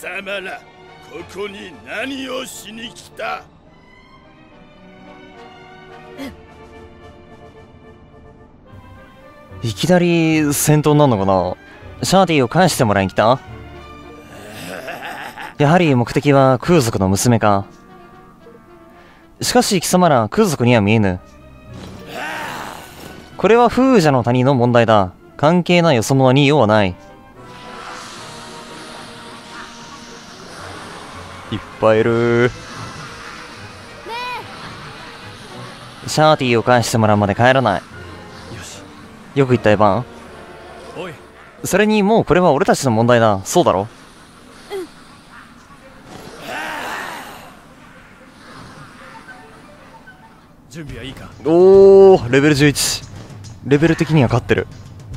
様ら、ここに何をしに来た？ いきなり戦闘になるのかな。シャーティを返してもらいに来た。やはり目的は空賊の娘か。しかし貴様ら空賊には見えぬ。これは風邪の谷の問題だ。関係ないよそ者に用はない。いっぱいいる。シャーティを返してもらうまで帰らない。よく言ったエヴァン。 おい、 それにもうこれは俺たちの問題だ。そうだろ。 準備はいいか？ おー、レベル11。レベル的には勝ってる。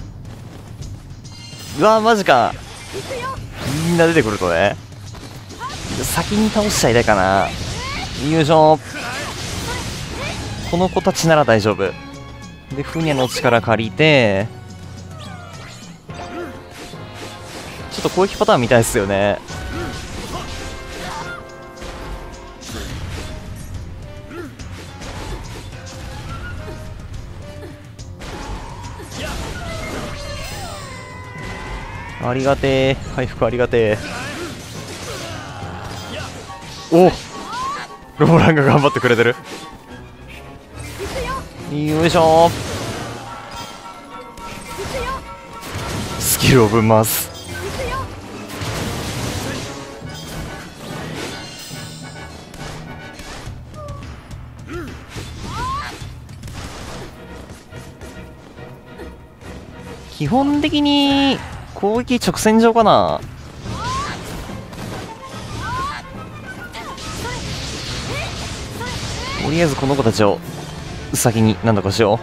うわー、マジか。みんな出てくるとね、先に倒しちゃいたいかな。よいしょ。この子たちなら大丈夫で、船の力借りて、ちょっと攻撃パターン見たいっすよね。ありがてえ、回復ありがてえ。お、ローランが頑張ってくれてる。よいしょ。スキルをぶん回す。基本的に攻撃直線上かな。とりあえずこの子たちを先に何とかしよ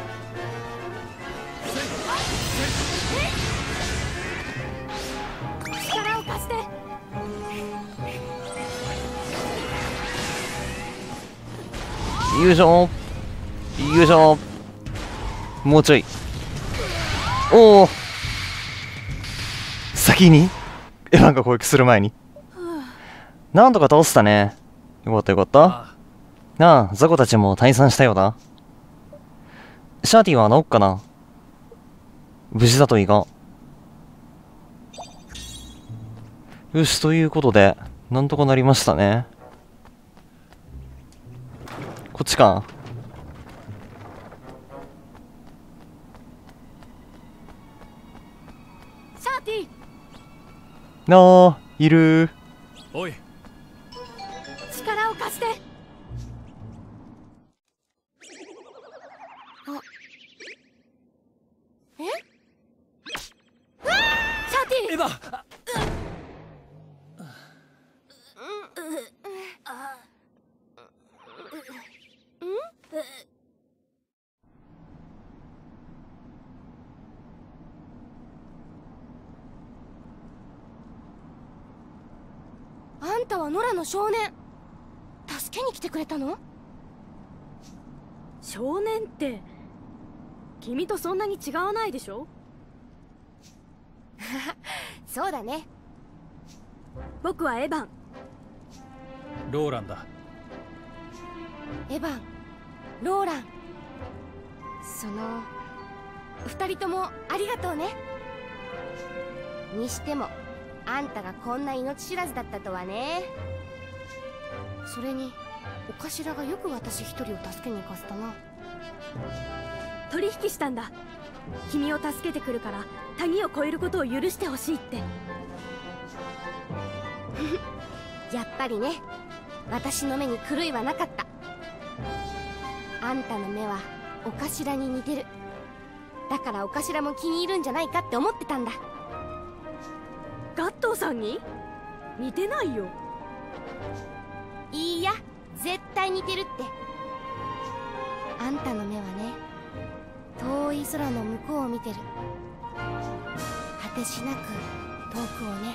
う。よいしょよいしょ。もうちょい。おお、先にエヴァンが攻撃する前になんとか倒したね。よかったよかった。なあ、ザコたちも退散したようだ。シャーティは治っかな。無事だといいが。よし、ということでなんとかなりましたね。こっちか。 シャーティ。 なあ、いる。 おい、 力を貸して。あ、え？シャーティ。 エヴァ。 あんたはノラの少年。助けに来てくれたの？ 少年って君とそんなに違わないでしょ。 そうだね。 僕はエヴァン。 ローランだ。 エヴァン、ローラン。その二人ともありがとうね。にしてもあんたがこんな命知らずだったとはね。それにお頭がよく私一人を助けに行かせたな。 取引したんだ。君を助けてくるから谷を越えることを許してほしいって。 やっぱりね、私の目に狂いはなかった。あんたの目はお頭に似てる。だからお頭も気に入るんじゃないかって思ってたんだ。 ガットーさんに似てないよ。 いいや、絶対似てるって。あんたの目はね、遠い空の向こうを見てる。果てしなく遠くをね。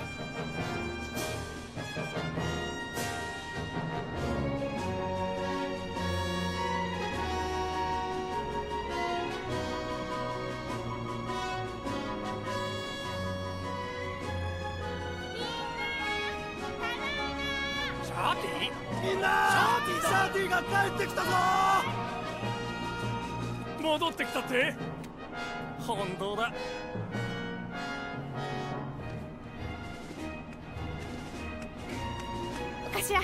が帰ってきたぞ。 戻ってきたって。本当だ。 お頭。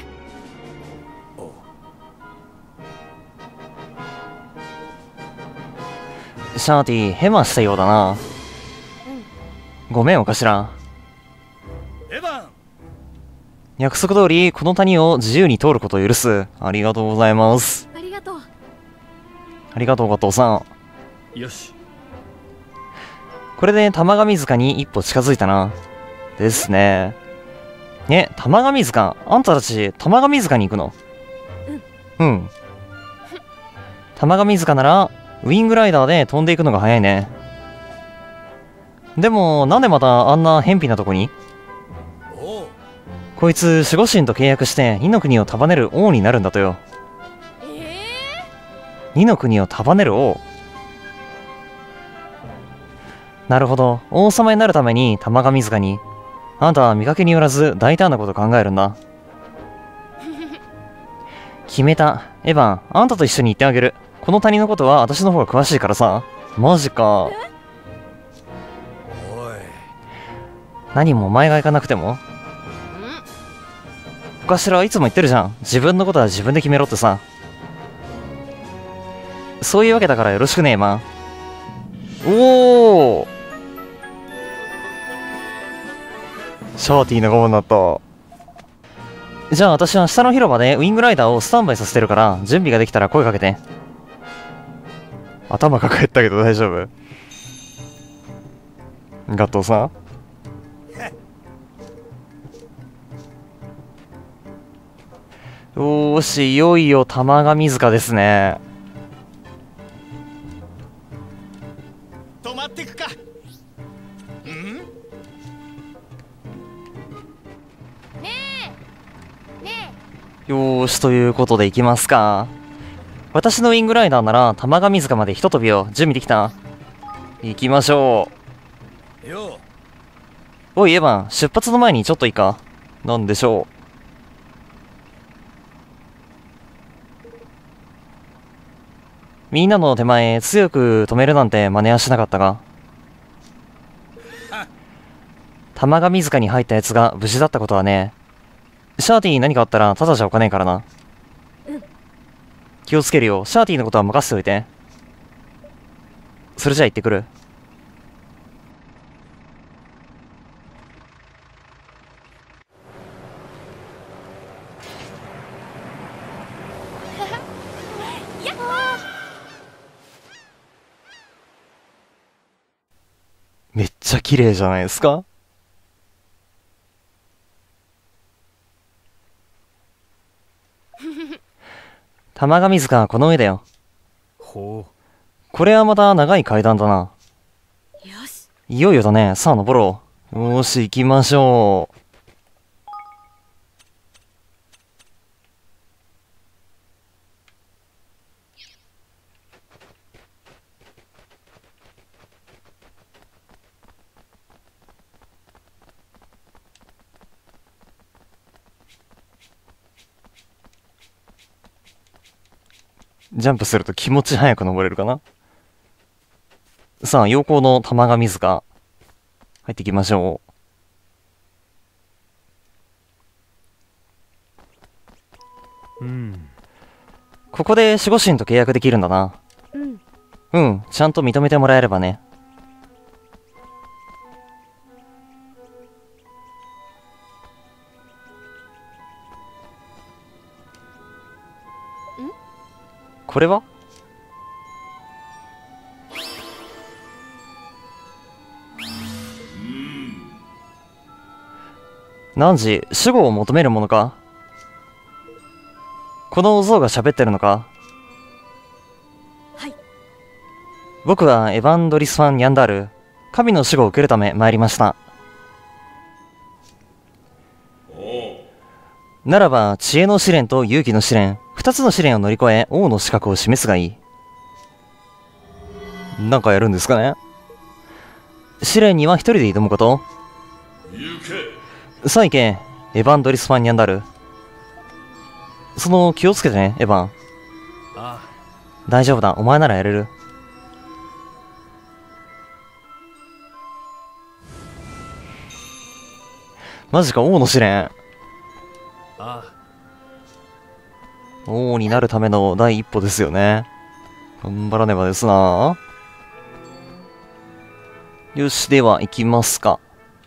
シャーティ、ヘマしたようだな。ごめん、お頭。 エヴァン。 約束通り、この谷を自由に通ることを許す。ありがとうございます。 ありがとう。 ありがとう、ガトーさん。 よし。 これで玉神塚に一歩近づいたな。ですね。ね、玉神塚、あんたたち、玉神塚に行くの？うん。玉神塚なら、ウィングライダーで飛んでいくのが早いね。でも、なんでまたあんな偏僻なとこに？ おう。 こいつ守護神と契約して二の国を束ねる王になるんだとよ。二の国を束ねる王。なるほど、王様になるために玉神塚に。あんたは見かけによらず大胆なこと考えるんだ。決めた。エヴァン、あんたと一緒に行ってあげる。この谷のことは私の方が詳しいからさ。マジか。 おい。 何もお前が行かなくても。お頭はいつも言ってるじゃん。自分のことは自分で決めろってさ。そういうわけだからよろしくね、エマン。おお。シャーティーな顔になった。じゃあ私は下の広場でウィングライダーをスタンバイさせてるから、準備ができたら声かけて。頭抱えたけど大丈夫？ガトーさん？よーし、いよいよ玉神塚ですね。 止まってくか。 よーし、ということで行きますか。私のウィングライダーなら玉神塚までひと飛びを準備できた。行きましょよう。おいエヴァン、出発の前にちょっといいか。なんでしょう。みんなの手前強く止めるなんて真似はしなかったが、玉神塚に入ったやつが無事だったことはね。シャーティーに何かあったらただじゃおかねえからな。気をつけるよ。シャーティーのことは任せておいて。それじゃあ行ってくる。めっちゃ綺麗じゃないですか。玉神塚はこの上だよ。 ほこれはまた長い階段だな。 よし。 いよいよだね。さあ登ろう。よーし行きましょう。ジャンプすると気持ち早く登れるかな。さあ、陽光の玉神塚。入っていきましょう。 ここで守護神と契約できるんだな。うん、ちゃんと認めてもらえればね。これは？汝、守護を求めるものか？この像が喋ってるのか？ はい。 僕はエヴァンドリスファン・ニャンダール、神の守護を受けるため参りました。ならば、知恵の試練と勇気の試練、二つの試練を乗り越え、王の資格を示すがいい。なんかやるんですかね？試練には一人で挑むこと？さあ行け、エヴァンドリスファン・ニャンダール。気をつけてね、エヴァン。 大丈夫だ。お前ならやれる。マジか、王の試練。 あ王になるための第一歩ですよね。頑張らねばですな。よし、では行きますか。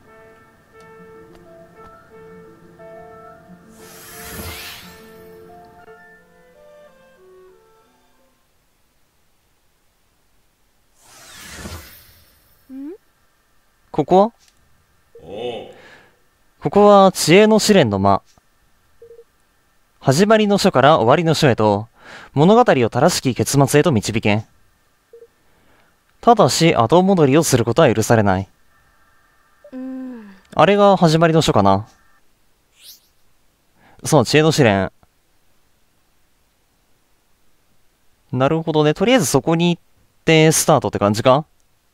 ここはここは知恵の試練の間。始まりの書から終わりの書へと、物語を正しき結末へと導けん。ただし、後戻りをすることは許されない。あれが始まりの書かな。そう、知恵の試練。なるほどね。とりあえずそこに行ってスタートって感じか。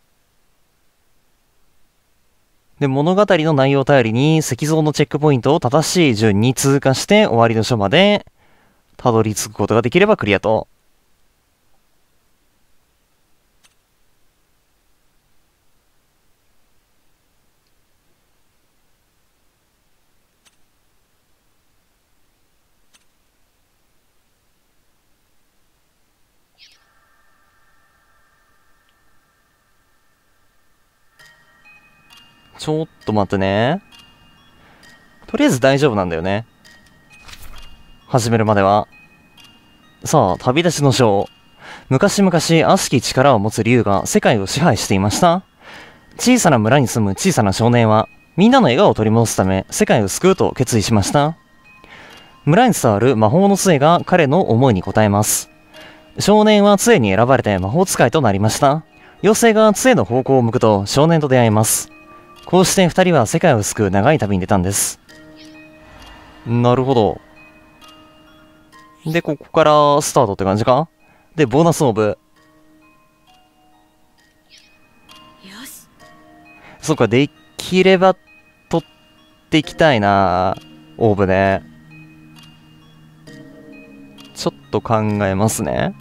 で、物語の内容を頼りに石像のチェックポイントを正しい順に通過して終わりの書までたどり着くことができればクリアと。ちょっと待ってね。とりあえず大丈夫なんだよね。始めるまでは。さあ、旅立ちの章。昔々、悪しき力を持つ竜が世界を支配していました。小さな村に住む小さな少年は、みんなの笑顔を取り戻すため、世界を救うと決意しました。村に伝わる魔法の杖が彼の思いに応えます。少年は杖に選ばれて魔法使いとなりました。妖精が杖の方向を向くと少年と出会います。こうして二人は世界を救う長い旅に出たんです。なるほど。で、ここからスタートって感じか。で、ボーナスオーブ。 よし。 そっか、できれば取っていきたいな。オーブね。ちょっと考えますね。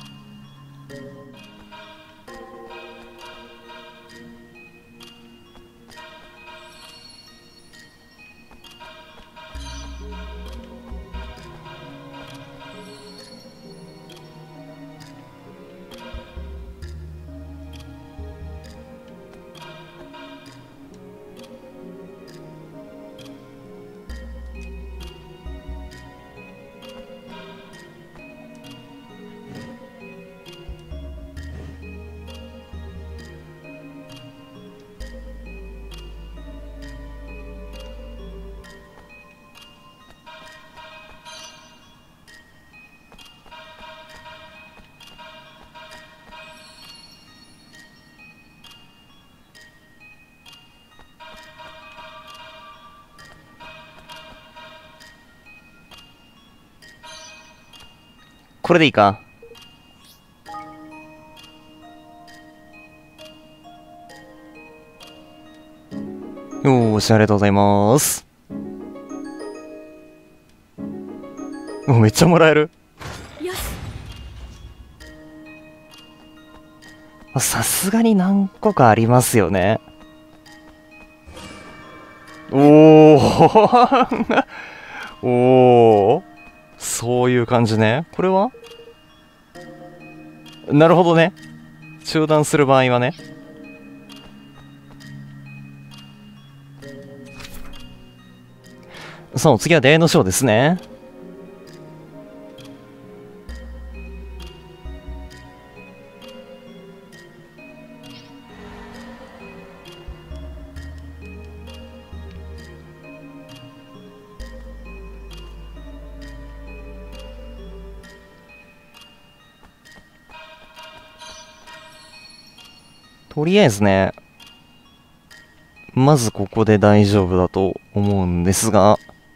これでいいか。よーし、ありがとうございます。めっちゃもらえる。 よし。 さすがに何個かありますよね。おーおー、そういう感じね。これはなるほどね。中断する場合はね。そう、次は出会いの章ですね。とりあえずね、まずここで大丈夫だと思うんですが、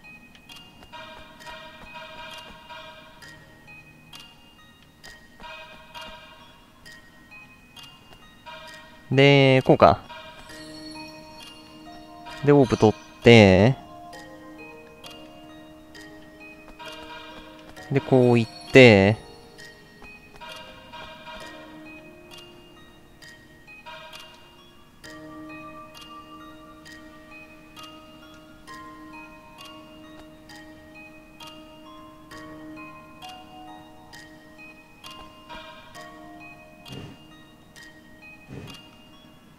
で、こうか。で、オーブ取って、で、こう行って、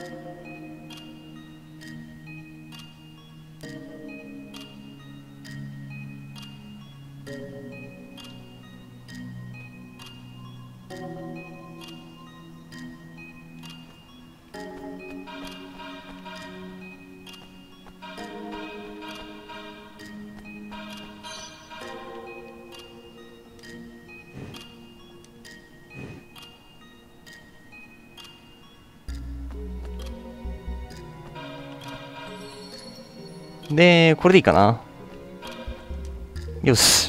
で、これでいいかな。よし。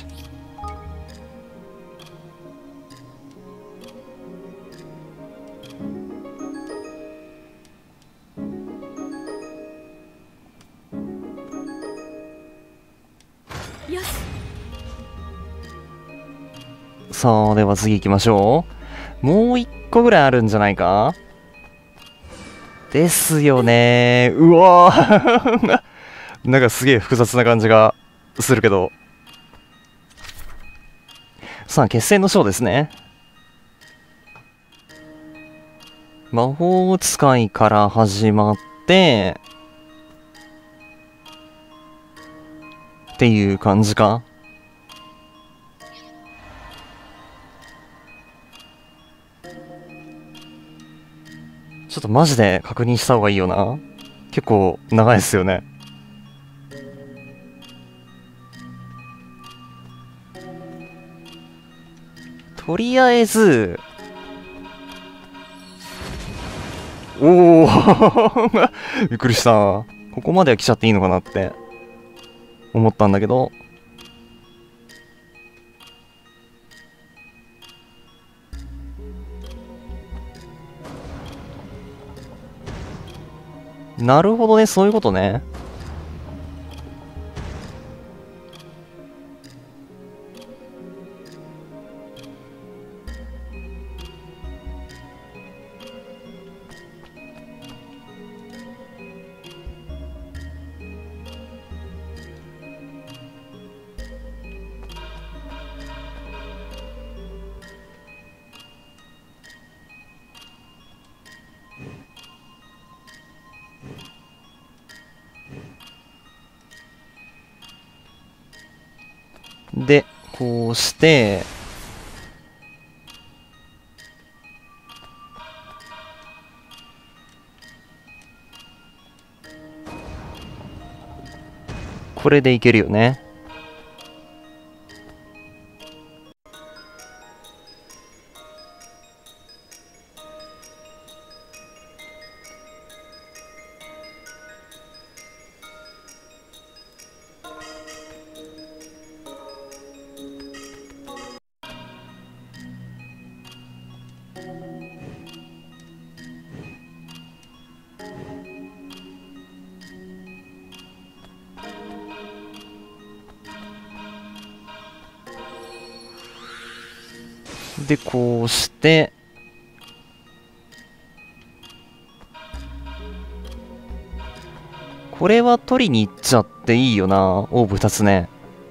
よし。 さあ、では次行きましょう。もう一個ぐらいあるんじゃないかですよね。うわーなんかすげえ複雑な感じがするけど。さあ、決戦の章ですね。魔法使いから始まって、っていう感じか。ちょっとマジで確認した方がいいよな。結構長いですよね。とりあえず、おおびっくりした。ここまでは来ちゃっていいのかなって思ったんだけど。なるほどね、そういうことね。で、こうして、これでいけるよね。で、こうして、これは取りに行っちゃっていいよな、オーブ2つね。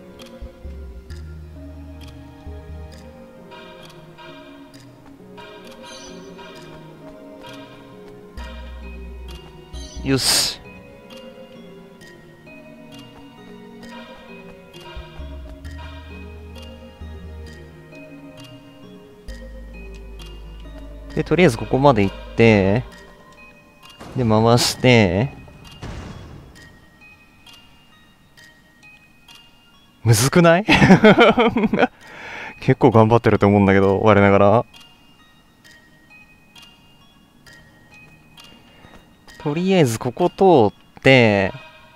よし。で、とりあえずここまで行って、で、回して、むずくない結構頑張ってると思うんだけど、我ながら。とりあえずここ通って、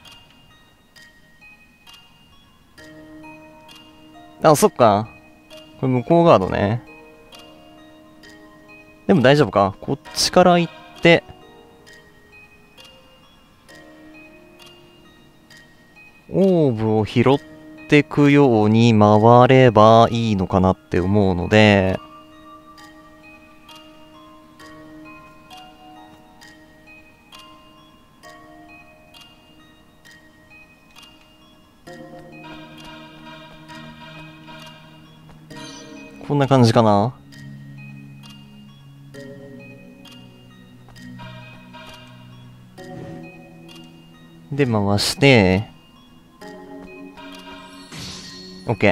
あ、そっか。これ向こうガードね。でも大丈夫か。こっちから行って、オーブを拾ってくように回ればいいのかなって思うので、こんな感じかな。 で、回して、OK。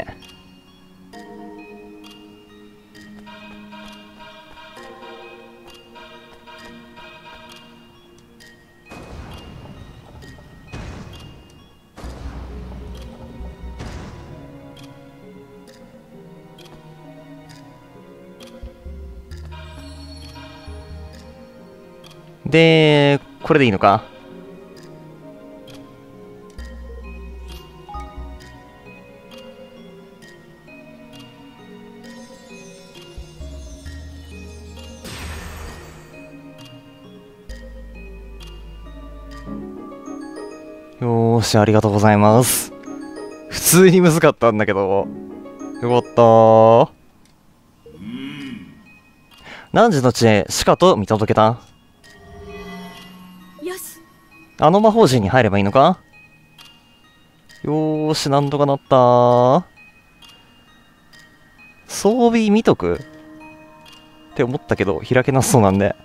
で、これでいいのか。よーし、ありがとうございます。普通に難かったんだけど。よかったー。何時の知恵、しかと見届けた。 よし。 あの魔法陣に入ればいいのか。よーし、なんとかなったー。装備見とくって思ったけど、開けなさそうなんで。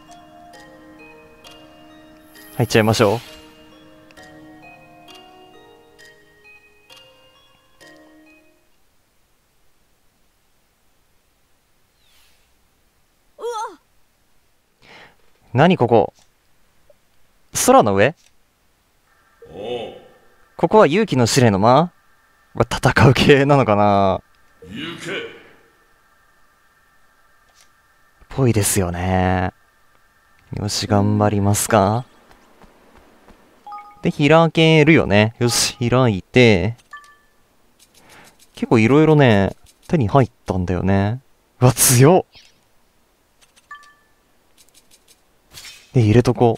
入っちゃいましょう。何ここ、空の上。ここは勇気の試練の間。戦う系なのかな。 行け。 ぽいですよね。よし、頑張りますか。で、開けるよね。よし、開いて。結構いろいろね、手に入ったんだよね。うわ、強っ。で、入れとこ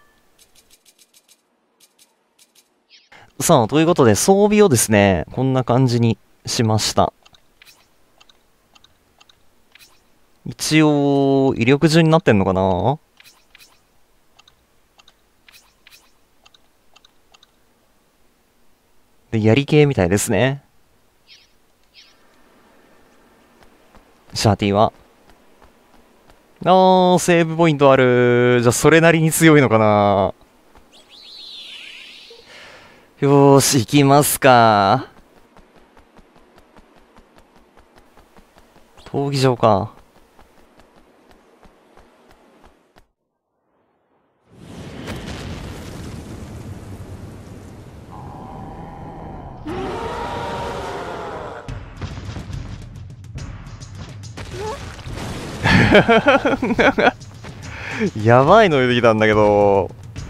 う。さあ、ということで、装備をですね、こんな感じにしました。一応、威力順になってんのかな。で、槍系みたいですね。シャーティは。セーブポイントある。じゃあ、それなりに強いのかな。よーし、行きますか。闘技場か。やばいの出てきたんだけど。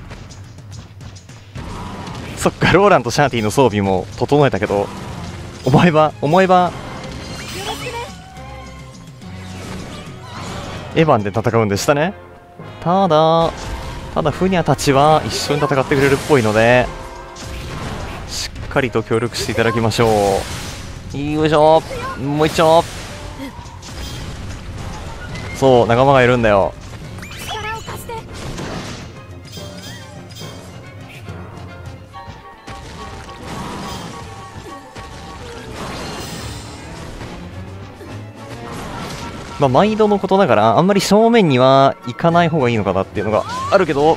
そっか、ローランとシャーティの装備も整えたけど、思えばエヴァンで戦うんでしたね。ただフニャたちは一緒に戦ってくれるっぽいので、しっかりと協力していただきましょう。よいしょ、もう一丁。そう、仲間がいるんだよ。 力を貸して。 まあ、毎度のことながら、あんまり正面には行かない方がいいのかなっていうのがあるけど、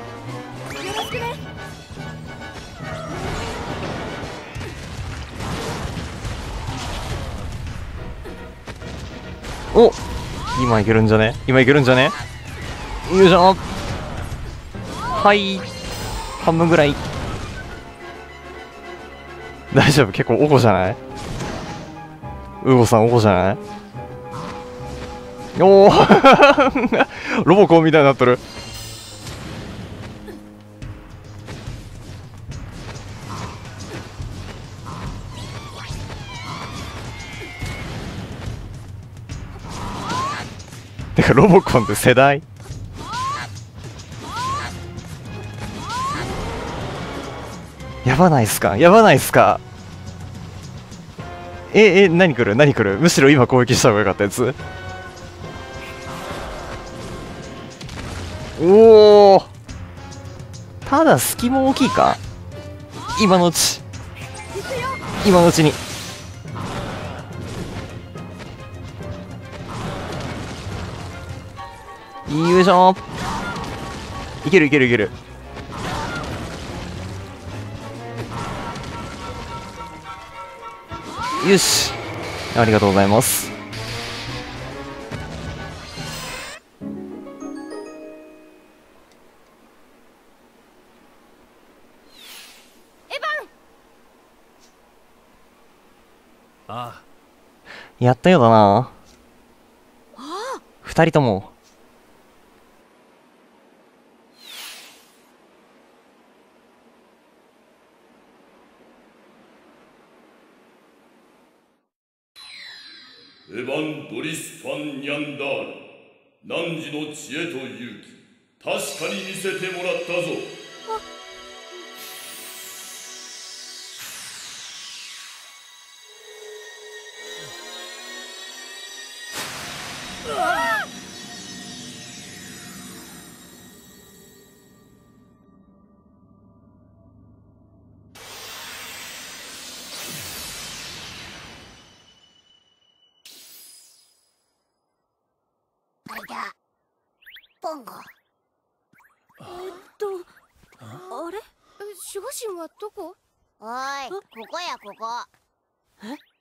お、今いけるんじゃね。よいしょ。はい、半分ぐらい。大丈夫、結構おこじゃない。ウーゴさんおこじゃない。おおロボコンみたいになっとる。てかロボコンって世代やばないっすか。何来る。むしろ今攻撃した方がよかったやつ。おお、ただ隙も大きいか。今のうちに。よいしょ。いける。 よし、ありがとうございます。 あやったようだな。二人とも。 エヴァン・ドリス・ファン・ニャンダール、汝の知恵と勇気、確かに見せてもらったぞ。 あれだ、ポンゴ。 あれ？ 守護神はどこ？おい、ここやここ。 え？